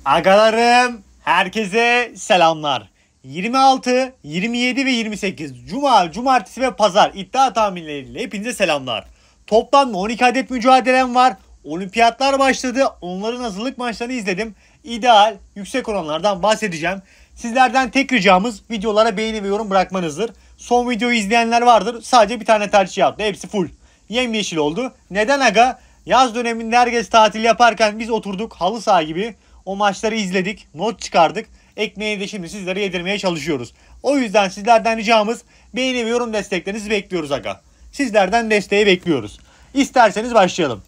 Agalarım, herkese selamlar. 26, 27 ve 28 Cuma, Cumartesi ve Pazar iddia tahminleriyle hepinize selamlar. Toplamda 12 adet mücadelem var. Olimpiyatlar başladı. Onların hazırlık maçlarını izledim. İdeal, yüksek oranlardan bahsedeceğim. Sizlerden tek ricamız videolara beğeni ve yorum bırakmanızdır. Son videoyu izleyenler vardır. Sadece bir tane tercih yaptı. Hepsi full. Yemyeşil oldu. Neden aga? Yaz döneminde herkes tatil yaparken biz oturduk halı saha gibi. O maçları izledik, not çıkardık. Ekmeği de şimdi sizlere yedirmeye çalışıyoruz. O yüzden sizlerden ricamız beğeni ve yorum desteklerinizi bekliyoruz aga. Sizlerden desteği bekliyoruz. İsterseniz başlayalım.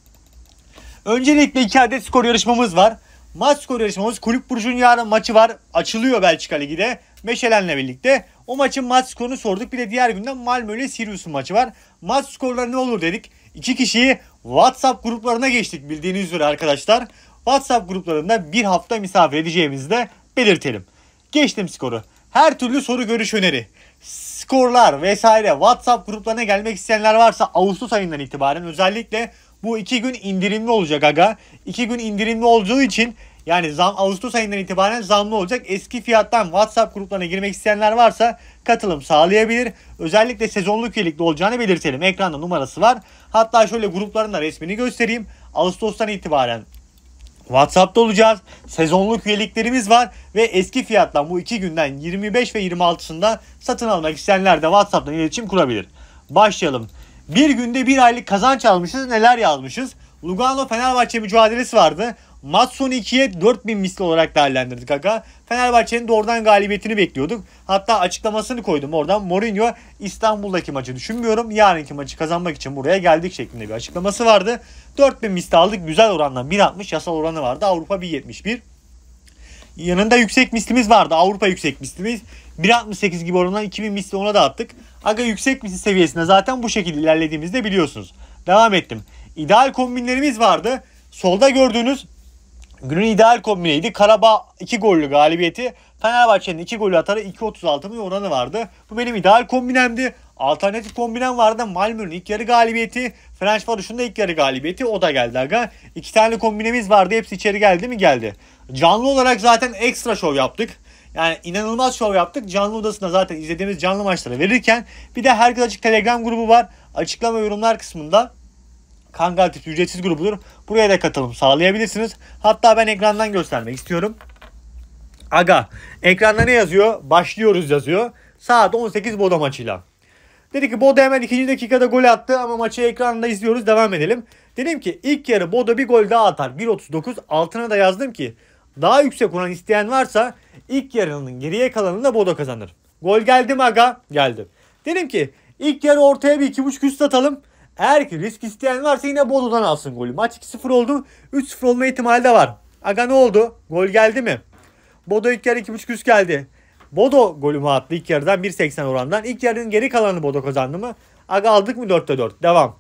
Öncelikle 2 adet skor yarışmamız var. Maç skor yarışmamız Kulüp Brugge'un yarın maçı var. Açılıyor Belçika Ligi'de. Meşelen'le birlikte. O maçın maç skorunu sorduk. Bir de diğer günden Malmö ile Sirius'un maçı var. Maç skorları ne olur dedik. 2 kişiyi WhatsApp gruplarına geçtik bildiğiniz üzere arkadaşlar. WhatsApp gruplarında bir hafta misafir edeceğimizi de belirtelim. Geçtim skoru. Her türlü soru, görüş, öneri, skorlar vesaire WhatsApp gruplarına gelmek isteyenler varsa Ağustos ayından itibaren özellikle bu 2 gün indirimli olacak aga. 2 gün indirimli olacağı için yani Ağustos ayından itibaren zamlı olacak. Eski fiyattan WhatsApp gruplarına girmek isteyenler varsa katılım sağlayabilir. Özellikle sezonluk üyelikli olacağını belirtelim. Ekranda numarası var. Hatta şöyle grupların da resmini göstereyim. Ağustos'tan itibaren WhatsApp'ta olacağız. Sezonluk üyeliklerimiz var ve eski fiyattan bu 2 günden 25 ve 26'sında satın almak isteyenler de WhatsApp'tan iletişim kurabilir. Başlayalım. Bir günde bir aylık kazanç almışız. Neler yazmışız? Lugano Fenerbahçe mücadelesi vardı. Maç sonu 2'ye 4000 misli olarak değerlendirdik aga. Fenerbahçe'nin doğrudan galibiyetini bekliyorduk. Hatta açıklamasını koydum oradan. Mourinho İstanbul'daki maçı düşünmüyorum. Yarınki maçı kazanmak için buraya geldik şeklinde bir açıklaması vardı. 4000 misli aldık. Güzel oranla 1.60 yasal oranı vardı. Avrupa 1.71. Yanında yüksek mislimiz vardı. Avrupa yüksek mislimiz. 1.68 gibi orandan 2000 misli ona da attık. Aga yüksek misli seviyesinde zaten bu şekilde ilerlediğimizde biliyorsunuz. Devam ettim. İdeal kombinlerimiz vardı. Solda gördüğünüz günün ideal kombineydi. Karabağ 2 gollü galibiyeti. Fenerbahçe'nin 2 golü atarı 2.36 bir oranı vardı. Bu benim ideal kombinemdi. Alternatif kombinem vardı. Malmö'nün ilk yarı galibiyeti. Fenerbahçe'nin da ilk yarı galibiyeti. O da geldi aga. 2 tane kombinemiz vardı. Hepsi içeri geldi mi? Geldi. Canlı olarak zaten ekstra şov yaptık. Yani inanılmaz şov yaptık. Canlı odasında zaten izlediğimiz canlı maçları verirken bir de Herkes Açık Telegram grubu var. Açıklama yorumlar kısmında Kangal Tips ücretsiz grubudur. Buraya da katılım sağlayabilirsiniz. Hatta ben ekrandan göstermek istiyorum. Aga ekranda ne yazıyor? Başlıyoruz yazıyor. Saat 18 Bodo maçıyla. Dedi ki Bodo hemen 2. dakikada gol attı ama maçı ekranda izliyoruz, devam edelim. Dedim ki ilk yarı Bodo bir gol daha atar. 1.39 altına da yazdım ki daha yüksek oran isteyen varsa ilk yarının geriye kalanında Bodo kazanır. Gol geldi mi aga? Geldi. Dedim ki ilk yarı ortaya bir 2.5 üst atalım. Eğer ki risk isteyen varsa yine Bodo'dan alsın golü. Maç 2-0 oldu. 3-0 olma ihtimali de var. Aga ne oldu? Gol geldi mi? Bodo ilk yarı 2.5 üst geldi. Bodo golümü attı ilk yarıdan 1.80 orandan. İlk yarının geri kalanını Bodo kazandı mı? Aga aldık mı 4'te 4? Devam.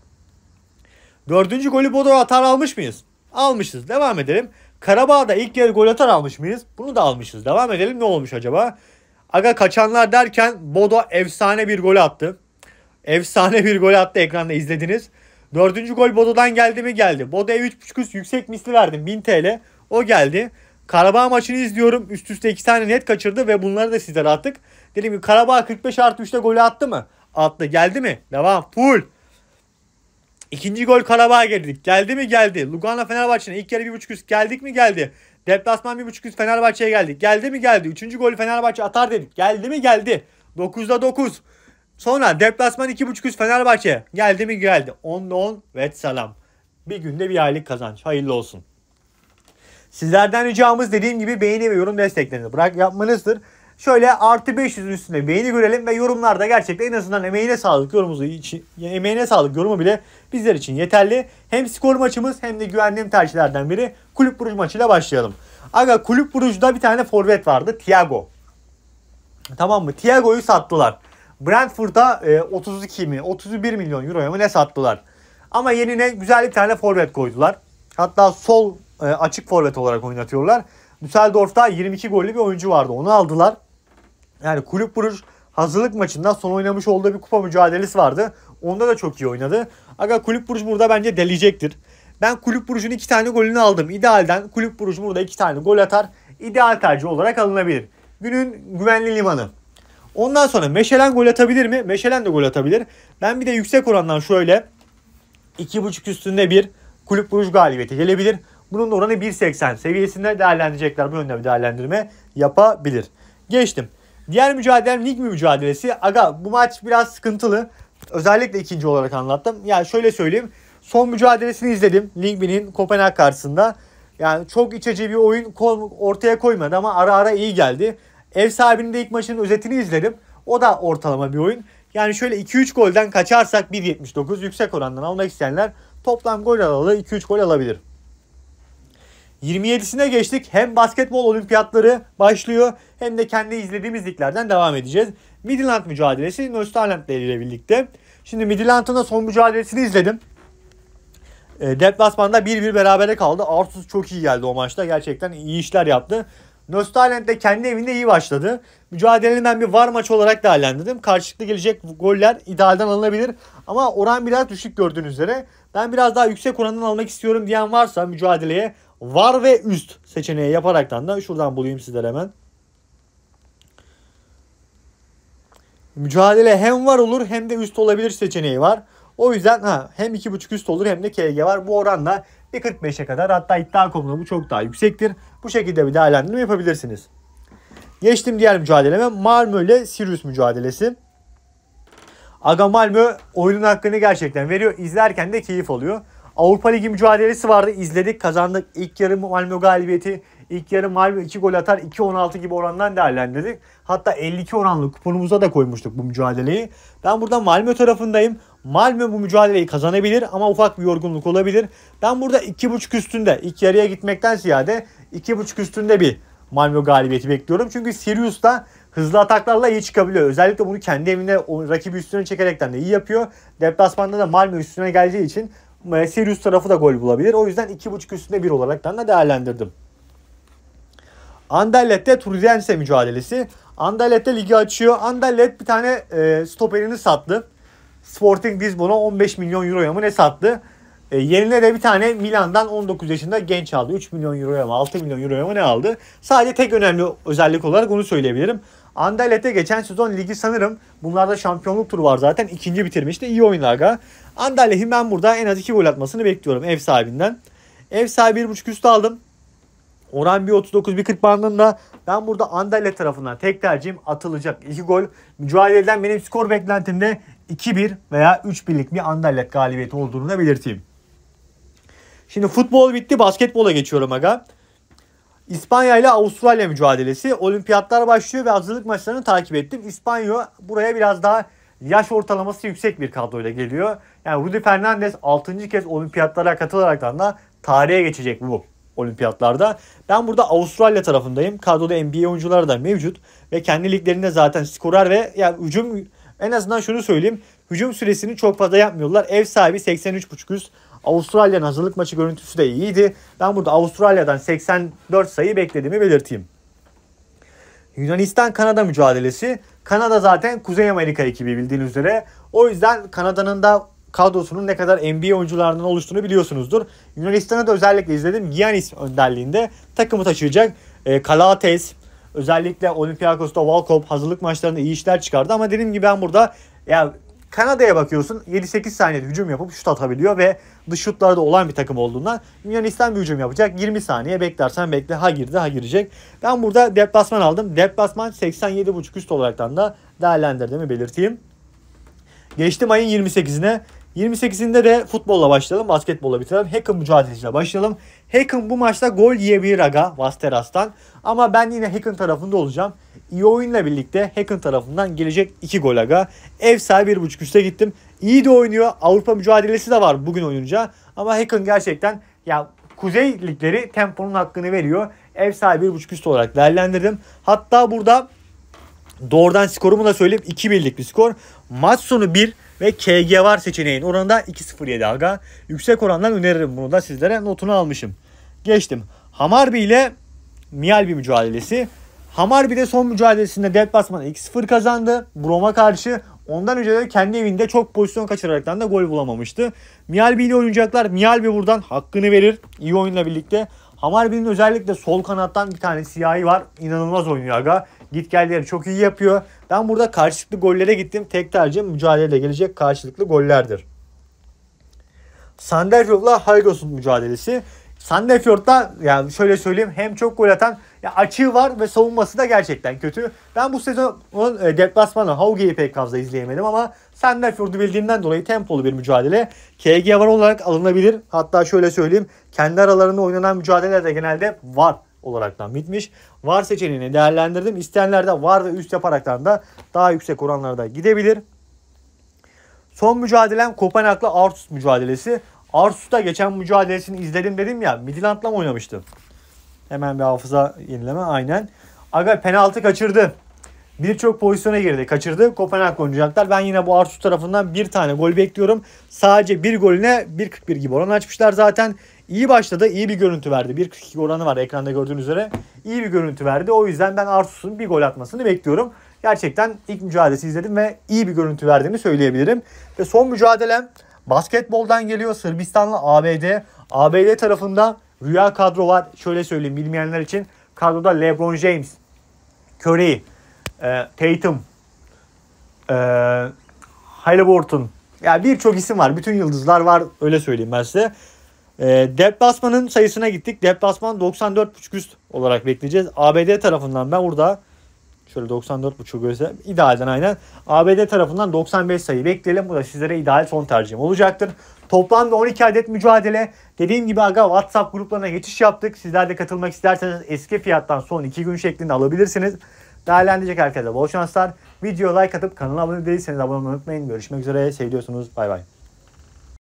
4. golü Bodo atar almış mıyız? Almışız. Devam edelim. Karabağ'da ilk yarı gol atar almış mıyız? Bunu da almışız. Devam edelim. Ne olmuş acaba? Aga kaçanlar derken Bodo efsane bir gol attı. Efsane bir gol attı, ekranda izlediniz. 4. gol Bodo'dan geldi mi? Geldi. Bodo'ya 3.5 üst yüksek misli verdim. 1000 TL. O geldi. Karabağ maçını izliyorum. Üst üste 2 tane net kaçırdı ve bunları da sizlere attık. Dedim ki Karabağ 45+3'te golü attı mı? Attı. Geldi mi? Devam. Full. 2. gol Karabağ'a geldik. Geldi mi? Geldi. Lugano Fenerbahçe'nin ilk yarı 1.5 üst geldik mi? Geldi. Deplasman 1.5 üst Fenerbahçe'ye geldik. Geldi mi? Geldi. 3. gol Fenerbahçe atar dedik. Geldi mi? Geldi. 9'da 9. Sonra deplasman 2.5 üst Fenerbahçe. Geldi mi? Geldi. 10'da 10 ve selam. Bir günde bir aylık kazanç. Hayırlı olsun. Sizlerden ricamız dediğim gibi beğeni ve yorum desteklerini yapmanızdır. Şöyle artı 500'ün üstünde beğeni görelim ve yorumlarda gerçekten en azından emeğine sağlık yorumu bile bizler için yeterli. Hem skor maçımız hem de güvendiğim tercihlerden biri Kulüp Brugge maçıyla başlayalım. Aga Kulüp Brugge'da bir tane forvet vardı. Thiago. Tamam mı? Thiago'yu sattılar. Brentford'a 32 mi 31 milyon euroya mı ne sattılar. Ama yerine güzel bir tane forvet koydular. Hatta sol açık forvet olarak oynatıyorlar. Düsseldorf'ta 22 gollü bir oyuncu vardı. Onu aldılar. Yani Kulüp Brugge hazırlık maçında son oynamış olduğu bir kupa mücadelesi vardı. Onda da çok iyi oynadı. Aga Kulüp Brugge burada bence deleyecektir. Ben Kulüp Brugge'un 2 tane golünü aldım. İdealden Kulüp Brugge burada 2 tane gol atar. ideal tercih olarak alınabilir. Günün güvenli limanı. Ondan sonra Meşelen gol atabilir mi? Meşelen de gol atabilir. Ben bir de yüksek orandan şöyle 2.5 üstünde bir Kulüp Brugge galibiyeti gelebilir. Bunun da oranı 1.80 seviyesinde değerlendirecekler. Bu yönde bir değerlendirme yapabilir. Geçtim. Diğer mücadelem lig mücadelesi. Aga bu maç biraz sıkıntılı. Özellikle ikinci olarak anlattım. Yani şöyle söyleyeyim. Son mücadelesini izledim. Ligbi'nin Kopenhag karşısında. Yani çok iç açıcı bir oyun ortaya koymadı ama ara ara iyi geldi. Ev sahibinin de ilk maçının özetini izledim. O da ortalama bir oyun. Yani şöyle 2-3 golden kaçarsak 1.79 yüksek orandan almak isteyenler toplam gol alalı 2-3 gol alabilir. 27'sine geçtik. Hem basketbol olimpiyatları başlıyor hem de kendi izlediğimiz liglerden devam edeceğiz. Midland mücadelesi Nostalent ile birlikte. Şimdi Midland'ın da son mücadelesini izledim. Deplasmanda 1-1 berabere kaldı. Artus çok iyi geldi o maçta. Gerçekten iyi işler yaptı. Nostalent de kendi evinde iyi başladı. Mücadelenin ben bir var maç olarak değerlendirdim. Karşılıklı gelecek goller idealden alınabilir. Ama oran biraz düşük gördüğünüz üzere. Ben biraz daha yüksek orandan almak istiyorum diyen varsa mücadeleye var ve üst seçeneği yaparaktan da şuradan bulayım sizlere hemen. Mücadele hem var olur hem de üst olabilir seçeneği var. O yüzden hem 2.5 üst olur hem de KG var. Bu oranla 1.45'e kadar, hatta iddia.com'da bu çok daha yüksektir. Bu şekilde bir değerlendirme yapabilirsiniz. Geçtim diğer mücadeleme. Malmö ile Sirius mücadelesi. Aga Malmö oyunun hakkını gerçekten veriyor. İzlerken de keyif alıyor. Avrupa Ligi mücadelesi vardı. İzledik, kazandık. İlk yarı Malmö galibiyeti. İlk yarı Malmö 2 gol atar, 2.16 gibi orandan değerlendirdik. Hatta 52 oranlı kuponumuza da koymuştuk bu mücadeleyi. Ben burada Malmö tarafındayım. Malmö bu mücadeleyi kazanabilir ama ufak bir yorgunluk olabilir. Ben burada 2.5 üstünde, ilk yarıya gitmekten ziyade 2.5 üstünde bir Malmö galibiyeti bekliyorum. Çünkü Sirius da hızlı ataklarla iyi çıkabiliyor. Özellikle bunu kendi evinde rakibi üstüne çekerekten de iyi yapıyor. Deplasmanda da Malmö üstüne geleceği için Sirius tarafı da gol bulabilir. O yüzden 2.5 üstünde 1 olaraktan da değerlendirdim. Anderlet'te Turdense mücadelesi. Anderlet'te ligi açıyor. Anderlet bir tane stoperini sattı. Sporting Lisbon'a 15 milyon euroya mı ne sattı? Yerine de bir tane Milan'dan 19 yaşında genç aldı. 3 milyon euroya mı 6 milyon euroya mı ne aldı? Sadece tek önemli özellik olarak onu söyleyebilirim. Anderlet'te geçen sezon ligi sanırım, bunlarda şampiyonluk turu var zaten, ikinci bitirmişti. İyi oyunlar. Anderlet'in ben burada en az 2 gol atmasını bekliyorum ev sahibinden. Ev sahibi 1.5 üstü aldım. Oran 1.39-1.40 bandında. Ben burada Anderlet tarafından tek tercihim atılacak 2 gol. Mücadeleden benim skor beklentimde 2-1 veya 3-1'lik bir Anderlet galibiyeti olduğunu da belirteyim. Şimdi futbol bitti, basketbola geçiyorum aga. İspanya ile Avustralya mücadelesi. Olimpiyatlar başlıyor ve hazırlık maçlarını takip ettim. İspanya buraya biraz daha yaş ortalaması yüksek bir kadroyla geliyor. Yani Rudy Fernandez 6. kez olimpiyatlara katılaraktan da tarihe geçecek bu olimpiyatlarda. Ben burada Avustralya tarafındayım. Kadroda NBA oyuncuları da mevcut ve kendi liglerinde zaten skorer ve yani hücum, en azından şunu söyleyeyim, hücum süresini çok fazla yapmıyorlar. Ev sahibi 83.5 üst. Avustralya'nın hazırlık maçı görüntüsü de iyiydi. Ben burada Avustralya'dan 84 sayı beklediğimi belirteyim. Yunanistan-Kanada mücadelesi. Kanada zaten Kuzey Amerika ekibi bildiğiniz üzere. O yüzden Kanada'nın da kadrosunun ne kadar NBA oyuncularından oluştuğunu biliyorsunuzdur. Yunanistan'ı da özellikle izledim. Giannis önderliğinde takımı taşıyacak. Kalates, özellikle Olympiakos'ta Volkov hazırlık maçlarında iyi işler çıkardı. Ama dediğim gibi ben burada Kanada'ya bakıyorsun, 7-8 saniyede hücum yapıp şut atabiliyor ve dış şutlarda olan bir takım olduğundan Yunanistan bir hücum yapacak. 20 saniye beklersen bekle, ha girdi ha girecek. Ben burada deplasman aldım. Deplasman 87.5 üst olaraktan da değerlendirdiğimi belirteyim. Geçtim ayın 28'ine. 28'inde de futbolla başlayalım, basketbolla bitirelim. Hacken mücadelesiyle başlayalım. Hacken bu maçta gol yiyebilir aga Vasteras'tan. Ama ben yine Hacken tarafında olacağım. İyi oyunla birlikte Hacken tarafından gelecek 2 gol aga. Ev sahibi 1.5 üste gittim. İyi de oynuyor. Avrupa mücadelesi de var bugün oyunca. Ama Hacken gerçekten Kuzey ligleri temponun hakkını veriyor. Ev sahibi 1.5 üst olarak değerlendirdim. Hatta burada doğrudan skorumu da söyleyeyim. 2-1'lik bir skor. Maç sonu 1 ve KG var seçeneğin oranında 2.07 aga. Yüksek orandan öneririm bunu da sizlere, notunu almışım. Geçtim. Hamarby ile Miyalbi mücadelesi. Hamarby de son mücadelesinde deplasmanda 2-0 kazandı Brom'a karşı. Ondan önce de kendi evinde çok pozisyon kaçıraraktan da gol bulamamıştı. Miyalbi ile oynayacaklar. Miyalbi buradan hakkını verir. İyi oyunla birlikte. Hamarby'nin özellikle sol kanattan bir tane siyahi var. İnanılmaz oynuyor aga. Git gelleri çok iyi yapıyor. Ben burada karşılıklı gollere gittim. Tek tercihim mücadeleyle gelecek karşılıklı gollerdir. Sandefjord'la Hayros'un mücadelesi. Sandefjord'da yani şöyle söyleyeyim hem çok gol atan ya açığı var ve savunması da gerçekten kötü. Ben bu sezon onun deplasmanı Hauge'yi pek fazla izleyemedim ama Sandefjord'u bildiğimden dolayı tempolu bir mücadele. KG var olarak alınabilir. Hatta şöyle söyleyeyim kendi aralarında oynanan mücadelelerde genelde var olaraktan bitmiş. VAR seçeneğini değerlendirdim. İsteyenler de VAR ve üst yaparaktan da daha yüksek oranlarda gidebilir. Son mücadelem Kopenhag'la Aarhus mücadelesi. Aarhus'ta geçen mücadelesini izledim dedim ya. Midtjylland'la mı oynamıştım? Hemen bir hafıza yenileme. Aynen. Aga penaltı kaçırdı. Birçok pozisyona girdi. Kaçırdı. Kopenhag oynayacaklar. Ben yine bu Aarhus tarafından bir tane gol bekliyorum. Sadece bir golüne 1.41 gibi oran açmışlar zaten. İyi başladı. İyi bir görüntü verdi. 1.42 oranı var ekranda gördüğünüz üzere. İyi bir görüntü verdi. O yüzden ben Aarhus'un bir gol atmasını bekliyorum. Gerçekten ilk mücadelesi izledim ve iyi bir görüntü verdiğini söyleyebilirim. Ve son mücadelem basketboldan geliyor. Sırbistan'la ABD. ABD tarafında rüya kadro var. Şöyle söyleyeyim bilmeyenler için. Kadroda LeBron James, Curry, Tatum, Haliburton. Yani birçok isim var. Bütün yıldızlar var. Öyle söyleyeyim ben size. Deplasmanın sayısına gittik. Deplasman 94.5 üst olarak bekleyeceğiz. ABD tarafından ben burada şöyle 94.5 göster. İdealden aynen. ABD tarafından 95 sayı bekleyelim. Bu da sizlere ideal son tercihim olacaktır. Toplamda 12 adet mücadele. Dediğim gibi aga WhatsApp gruplarına geçiş yaptık. Sizler de katılmak isterseniz eski fiyattan son 2 gün şeklinde alabilirsiniz. Değerlendirecek herkese bol şanslar. Videoya like atıp kanala abone değilseniz abone olmayı unutmayın. Görüşmek üzere. Seviyorsunuz. Bay bay.